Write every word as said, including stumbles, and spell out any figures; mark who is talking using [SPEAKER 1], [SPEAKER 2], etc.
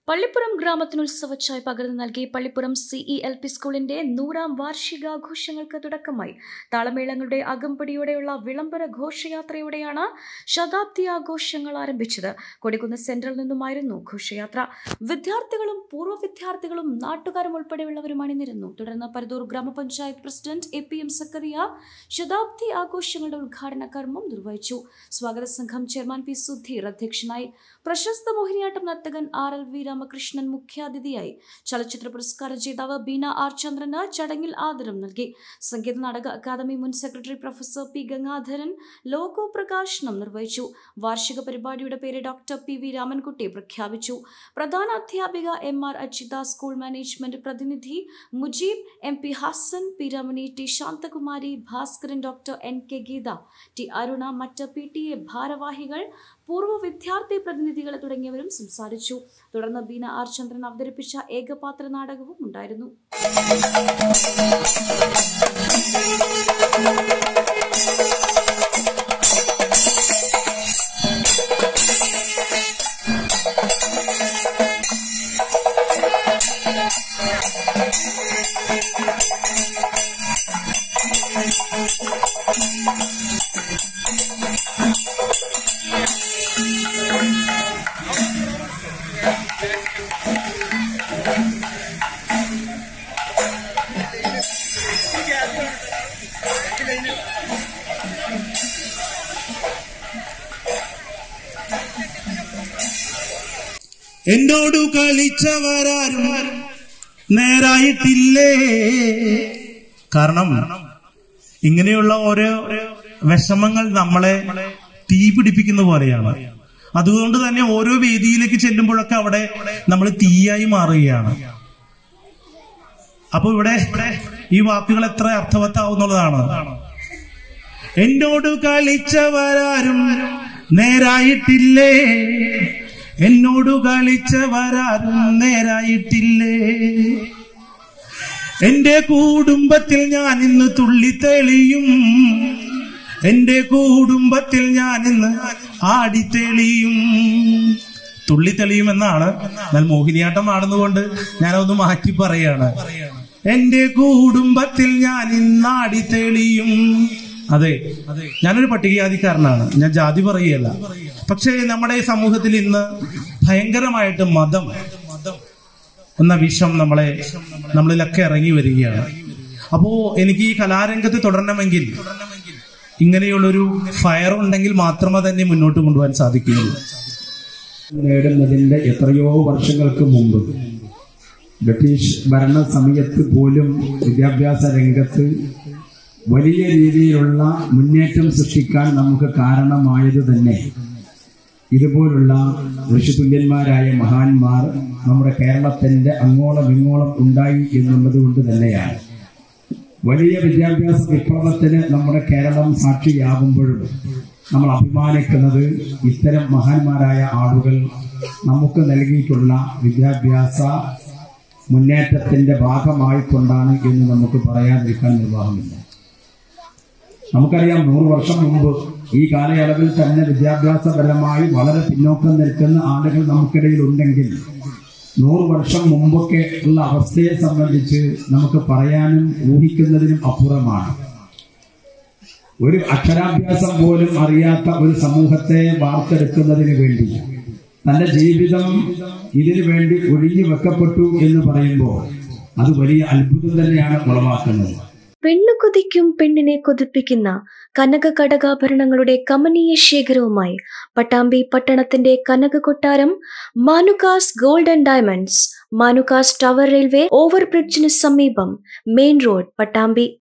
[SPEAKER 1] പള്ളിപ്പുറം ഗ്രാമത്തിനുത്സവച്ചായി പകർന്നു നൽകി Pallippuram C E L P സ്കൂളിന്റെ നൂറാം വാർഷികാഘോഷങ്ങൾക്ക് തുടക്കമായി. താളമേളങ്ങളുടെ അകമ്പടിയോടെയുള്ള വിളംബര ഘോഷയാത്രയോടെയാണ് ശതാബ്ദി ആഘോഷങ്ങൾ ആരംഭിച്ചത്. കൊടിക്കുന്ന് സെന്ററിൽ നിന്നുമായിരുന്നു ഘോഷയാത്ര. വിദ്യാർത്ഥികളും പൂർവ്വ വിദ്യാർത്ഥികളും നാട്ടുകാരും ഉൾപ്പെടെയുള്ളവരും അണിനിരന്നു. തുടർന്ന് പരതൂർ ഗ്രാമപഞ്ചായത്ത് president A P M Zakariya ശതാബ്ദി ആഘോഷങ്ങളുടെ ഉദ്ഘാടന കർമ്മം നിർവഹിച്ചു. സ്വാഗത സംഘം ചെയർമാൻ പി സുധീർ അധ്യക്ഷനായി. പ്രശസ്ത മോഹിനിയാട്ടം നർത്തകൻ ആർ എൽ വി രാമകൃഷ്ണൻ മുഖ്യാതിഥിയായി. ചലച്ചിത്ര പുരസ്കാര ജേതാവ് ബീന ആർ ചന്ദ്രന് ചടങ്ങിൽ ആദരം നൽകി. സംഗീത നാടക അക്കാദമി മുൻ secretary professor P Gangadharan logo പ്രകാശനം നിർവഹിച്ചു. വാർഷിക പരിപാടിയുടെ പേര് ഡോക്ടർ പി വി രാമൻകുട്ടി പ്രഖ്യാപിച്ചു. പ്രധാന അധ്യാപിക M R Ajitha, school management പ്രതിനിധി Mujeeb, M P Hassan, P Ramani, T Shanthakumari, Bhaskaran, doctor N K Geetha, T Aruna, മറ്റ് പി ടി എ ഭാരവാഹികൾ, പൂർവ്വ വിദ്യാർത്ഥി പ്രതിനിധികൾ തുടങ്ങിയവരും സംസാരിച്ചു. തുടർന്ന് ബീന ആർ ചന്ദ്രൻ അവതരിപ്പിച്ച ഏകപാത്ര നാടകവും ഉണ്ടായിരുന്നു.
[SPEAKER 2] എന്നോടു കളിച്ചവരാരും നേരായിട്ടില്ലേ. കാരണം ഇങ്ങനെയുള്ള ഓരോ വിഷമങ്ങൾ നമ്മളെ തീ പിടിപ്പിക്കുന്ന പോലെയാണ്. അതുകൊണ്ട് തന്നെ ഓരോ വേദിയിലേക്ക് ചെല്ലുമ്പോഴൊക്കെ അവിടെ നമ്മൾ തീയായി മാറുകയാണ്. അപ്പൊ ഇവിടെ ഈ വാക്കുകൾ എത്ര അർത്ഥവത്താവുന്നതാണ്. എന്നോട് കളിച്ചവരാരും നേരായിട്ടില്ലേ, എന്നോട് കളിച്ചവരാരും നേരായിട്ടില്ലേ. എന്റെ കുടുംബത്തിൽ ഞാൻ ഇന്ന് തുള്ളിത്തെളിയും, എന്റെ കുടുംബത്തിൽ ഞാൻ ഇന്ന് ആടിത്തെളിയും. തുള്ളിത്തെളിയും എന്നാണ്, എന്നാൽ മോഹിനിയാട്ടം ആടുന്നതുകൊണ്ട് ഞാനൊന്ന് മാറ്റി പറയാണ്. എന്റെ കുടുംബത്തിൽ ഞാൻ ഇന്ന് ആടിത്തെളിയും. അതെ, ഞാനൊരു പട്ടികജാതിക്കാരനാണ്, ഞാൻ ജാതി പറയുകയല്ല. പക്ഷേ നമ്മുടെ സമൂഹത്തിൽ ഇന്ന് ഭയങ്കരമായിട്ട് മതം എന്ന വിഷം നമ്മളെ നമ്മളിലൊക്കെ ഇറങ്ങി വരികയാണ്. അപ്പോ എനിക്ക് ഈ കലാരംഗത്ത് തുടരണമെങ്കിൽ ഇങ്ങനെയുള്ളൊരു ഫയർ ഉണ്ടെങ്കിൽ മാത്രമേ തന്നെ മുന്നോട്ട് കൊണ്ടുപോകാൻ സാധിക്കുകയുള്ളൂ.
[SPEAKER 3] നേടുന്നതിന്റെ എത്രയോ വർഷങ്ങൾക്ക് മുമ്പ് ബ്രിട്ടീഷ് ഭരണ സമയത്ത് പോലും വിദ്യാഭ്യാസ രംഗത്ത് വലിയ രീതിയിലുള്ള മുന്നേറ്റം സൃഷ്ടിക്കാൻ നമുക്ക് കാരണമായത് തന്നെ ഇതുപോലുള്ള ഋഷിതുല്യന്മാരായ മഹാന്മാർ നമ്മുടെ കേരളത്തിന്റെ അങ്ങോളം ഇങ്ങോളം ഉണ്ടായി എന്നുള്ളത് കൊണ്ട് തന്നെയാണ്. വലിയ വിദ്യാഭ്യാസ വിപ്ലവത്തിന് നമ്മുടെ കേരളം സാക്ഷിയാകുമ്പോഴും നമ്മൾ അഭിമാനിക്കുന്നത് ഇത്തരം മഹാന്മാരായ ആളുകൾ നമുക്ക് നൽകിയിട്ടുള്ള വിദ്യാഭ്യാസ മുന്നേറ്റത്തിന്റെ ഭാഗമായിക്കൊണ്ടാണ് എന്ന് നമുക്ക് പറയാതിരിക്കാൻ നിർവാഹമില്ല. നമുക്കറിയാം, നൂറ് വർഷം മുമ്പ് ഈ കാലയളവിൽ തന്നെ വിദ്യാഭ്യാസപരമായി വളരെ പിന്നോക്കം നിൽക്കുന്ന ആളുകൾ നമുക്കിടയിൽ ഉണ്ടെങ്കിൽ നൂറ് വർഷം മുമ്പൊക്കെ ഉള്ള അവസ്ഥയെ സംബന്ധിച്ച് നമുക്ക് പറയാനും ഊഹിക്കുന്നതിനും അപ്പുറമാണ്. ഒരു അക്ഷരാഭ്യാസം പോലും അറിയാത്ത ഒരു സമൂഹത്തെ വാർത്തെടുക്കുന്നതിന് വേണ്ടി തന്റെ ജീവിതം ഇതിനു വേണ്ടി ഒഴിഞ്ഞു വെക്കപ്പെട്ടു എന്ന് പറയുമ്പോൾ അത് വലിയ അത്ഭുതം തന്നെയാണ് ഉളവാക്കുന്നത്.
[SPEAKER 1] പെണ്ണു കൊതിക്കും പെണ്ണിനെ കൊതിപ്പിക്കുന്ന കനക കടകാഭരണങ്ങളുടെ കമനീയ ശേഖരവുമായി പട്ടാമ്പി പട്ടണത്തിന്റെ കനക കൊട്ടാരം Manukas gold and diamonds, Manukas tower railway ഓവർബ്രിഡ്ജിന് സമീപം, മെയിൻ റോഡ്, പട്ടാമ്പി.